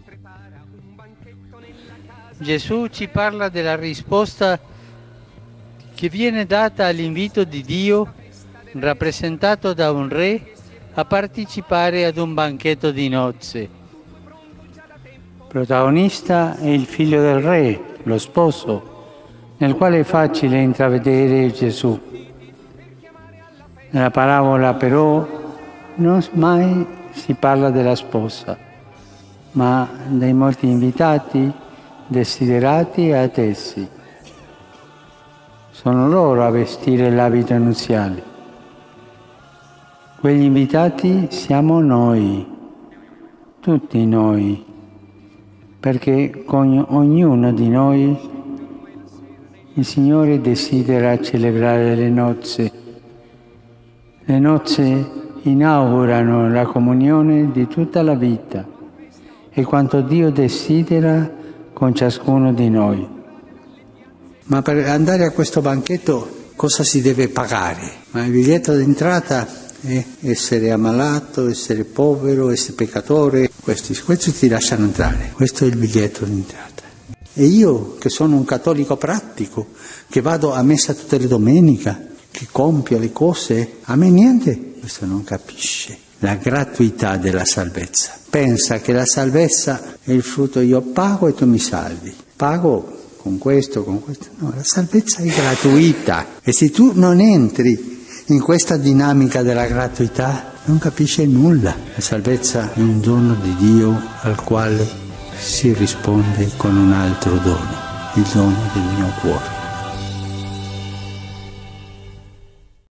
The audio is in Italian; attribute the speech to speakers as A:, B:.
A: Gesù ci parla della risposta che viene data all'invito di Dio, rappresentato da un re, a partecipare ad un banchetto di nozze. Protagonista è il figlio del re, lo sposo, nel quale è facile intravedere Gesù. Nella parabola però non mai si parla della sposa, ma dei molti invitati, desiderati e attesi. Sono loro a vestire l'abito nuziale. Quegli invitati siamo noi, tutti noi, perché con ognuno di noi il Signore desidera celebrare le nozze. Le nozze inaugurano la comunione di tutta la vita e quanto Dio desidera con ciascuno di noi.
B: Ma per andare a questo banchetto cosa si deve pagare? Ma il biglietto d'entrata è essere ammalato, essere povero, essere peccatore. Questi ti lasciano entrare. Questo è il biglietto d'entrata. E io, che sono un cattolico pratico, che vado a messa tutte le domeniche, che compio le cose, a me niente. Questo non capisce la gratuità della salvezza. Pensa che la salvezza è il frutto io pago e tu mi salvi. Pago con questo. No, la salvezza è gratuita. E se tu non entri in questa dinamica della gratuità, non capisci nulla. La salvezza è un dono di Dio al quale si risponde con un altro dono, il dono del mio cuore.